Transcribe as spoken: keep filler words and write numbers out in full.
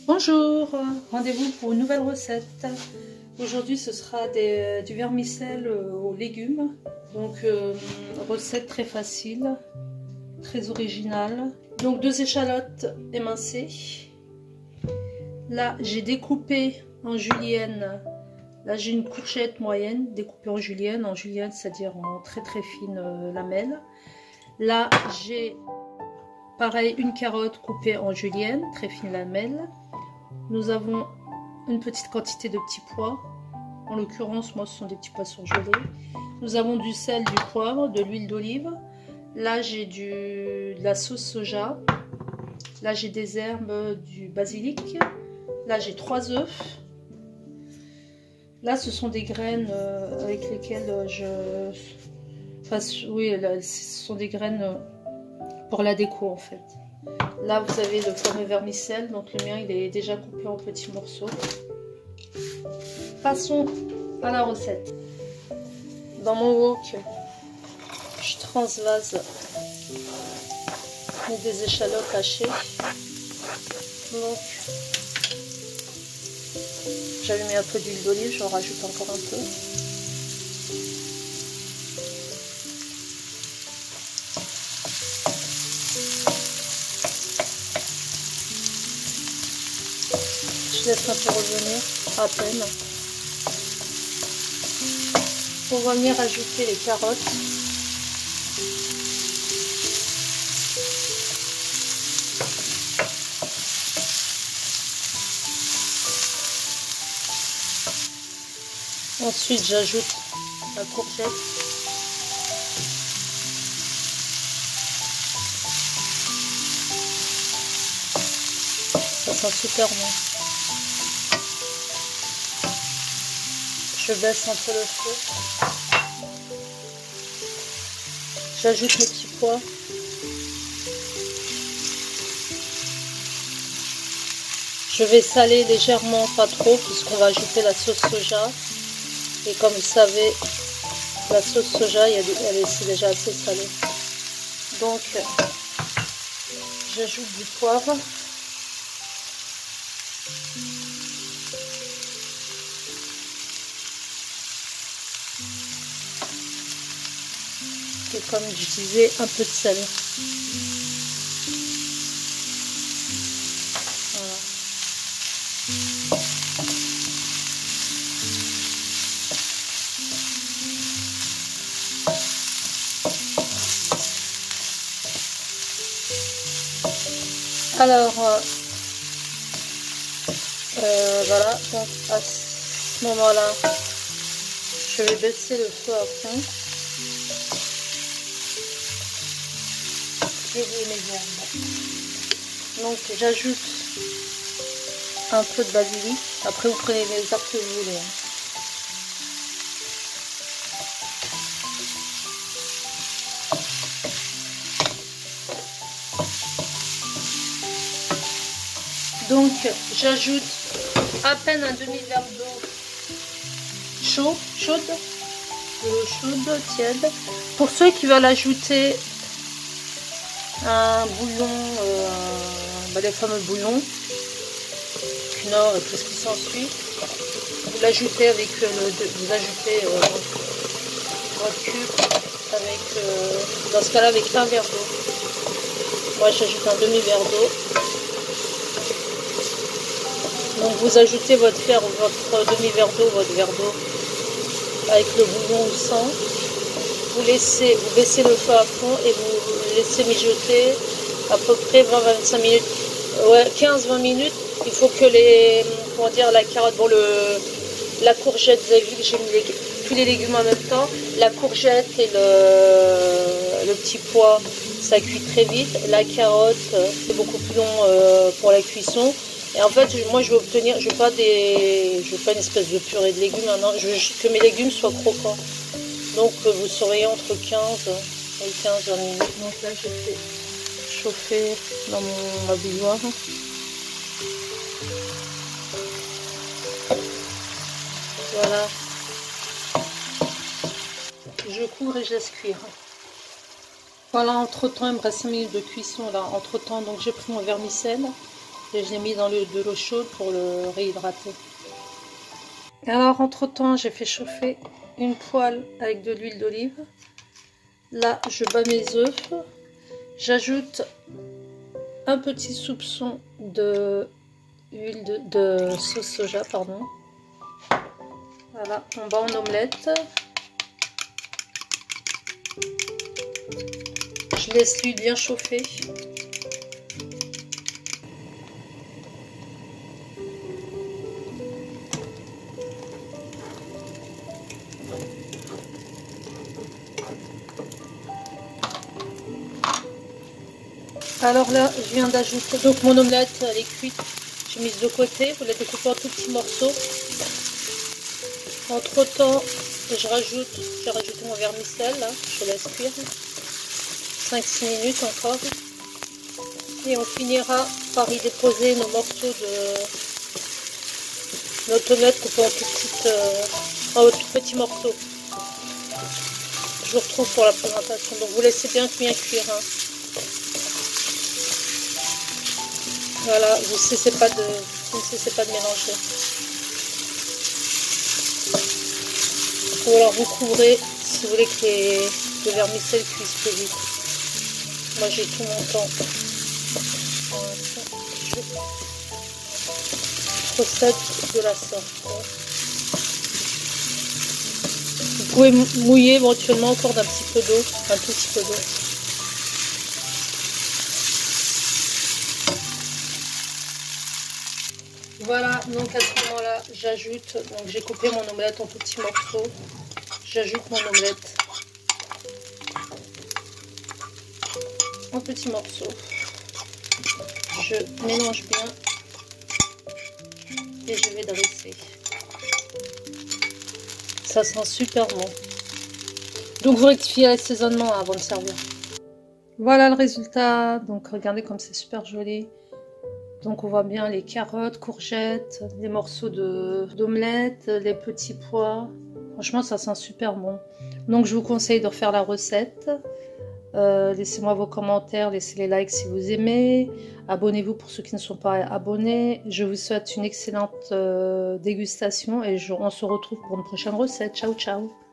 Bonjour, rendez-vous pour une nouvelle recette. Aujourd'hui ce sera des, du vermicelle aux légumes. Donc euh, recette très facile, très originale. Donc deux échalotes émincées. Là j'ai découpé en julienne. Là j'ai une courgette moyenne découpée en julienne. En julienne c'est-à-dire en très très fines euh, lamelles. Là j'ai pareil une carotte coupée en julienne, très fine lamelle. Nous avons une petite quantité de petits pois. En l'occurrence, moi, ce sont des petits pois surgelés. Nous avons du sel, du poivre, de l'huile d'olive. Là, j'ai du de la sauce soja. Là, j'ai des herbes, du basilic. Là, j'ai trois œufs. Là, ce sont des graines euh, avec lesquelles je... Enfin, oui, là, ce sont des graines pour la déco, en fait. Là, vous avez le fameux vermicelle, donc le mien, il est déjà coupé en petits morceaux. Passons à la recette. Dans mon wok, je transvase des échalotes hachées. Donc, j'avais mis un peu d'huile d'olive, j'en rajoute encore un peu. Je laisse un peu revenir, à peine. On va venir ajouter les carottes. Ensuite, j'ajoute la courgette. Ça sent super bon. Je baisse un peu le feu. J'ajoute mes petits pois. Je vais saler légèrement, pas trop, puisqu'on va ajouter la sauce soja. Et comme vous savez, la sauce soja, elle est déjà assez salée. Donc, j'ajoute du poivre. Et comme je disais, un peu de sel. Voilà. Alors, euh, euh, voilà, donc à ce moment-là, je vais baisser le feu à fond. Et mes herbes. Donc j'ajoute un peu de basilic. Après vous prenez les herbes que vous voulez. Donc j'ajoute à peine un demi-verre d'eau chaud, chaude, de l'eau chaude, tiède. Pour ceux qui veulent ajouter un bouillon, euh, bah les fameux bouillons, Knorr et tout ce qui s'ensuit, vous l'ajoutez avec le, vous ajoutez euh, votre cube avec, euh, dans ce cas-là avec un verre d'eau. Moi j'ajoute un demi-verre d'eau. Donc vous ajoutez votre verre, votre demi-verre d'eau, votre verre d'eau avec le bouillon ou sans. Vous laissez, vous baissez le feu à fond et vous laissez mijoter à peu près vingt à vingt-cinq minutes, ouais, quinze à vingt minutes. Il faut que les, comment dire, la carotte, bon, le, la courgette, vous avez vu que j'ai mis les, tous les légumes en même temps. La courgette et le, le petit pois, ça cuit très vite. La carotte, c'est beaucoup plus long euh, pour la cuisson. Et en fait, moi, je veux obtenir, je veux pas des, je veux pas une espèce de purée de légumes maintenant. Je veux juste que mes légumes soient croquants. Donc vous surveillez entre quinze et quinze à vingt minutes. Donc là je fais chauffer dans mon, ma bouilloire. Voilà. Je couvre et je laisse cuire. Voilà, entre temps il me reste cinq minutes de cuisson là. Entre temps donc j'ai pris mon vermicelle et je l'ai mis dans le, de l'eau chaude pour le réhydrater. Alors entre temps j'ai fait chauffer une poêle avec de l'huile d'olive. Là je bats mes œufs, j'ajoute un petit soupçon de huile de, de sauce soja, pardon. Voilà, on bat en omelette. Je laisse l'huile bien chauffer. Alors là, je viens d'ajouter, donc mon omelette, elle est cuite. J'ai mise de côté, vous la découpez en tout petits morceaux. Entre temps, je rajoute, j'ai rajouté mon vermicelle, là, je laisse cuire. cinq six minutes encore. Et on finira par y déposer nos morceaux de notre omelette coupée en tout petites, euh, en tout petits morceaux. Je vous retrouve pour la présentation. Donc vous laissez bien bien cuire. Hein. Voilà, vous ne cessez pas de, vous ne cessez pas de mélanger. Ou alors vous couvrez si vous voulez que les, le vermicelle cuise plus vite. Moi j'ai tout mon temps. Je procède de la sorte. Vous pouvez mouiller éventuellement encore d'un petit peu d'eau, un tout petit peu d'eau. Voilà, donc à ce moment-là, j'ajoute, donc j'ai coupé mon omelette en petits morceaux. J'ajoute mon omelette en petits morceaux. Je mélange bien et je vais dresser. Ça sent super bon. Donc vous rectifiez l'assaisonnement avant de servir. Voilà le résultat. Donc regardez comme c'est super joli. Donc on voit bien les carottes, courgettes, les morceaux de d'omelette, les petits pois. Franchement ça sent super bon. Donc je vous conseille de refaire la recette. Euh, laissez-moi vos commentaires, laissez les likes si vous aimez. Abonnez-vous pour ceux qui ne sont pas abonnés. Je vous souhaite une excellente euh, dégustation et je, on se retrouve pour une prochaine recette. Ciao ciao.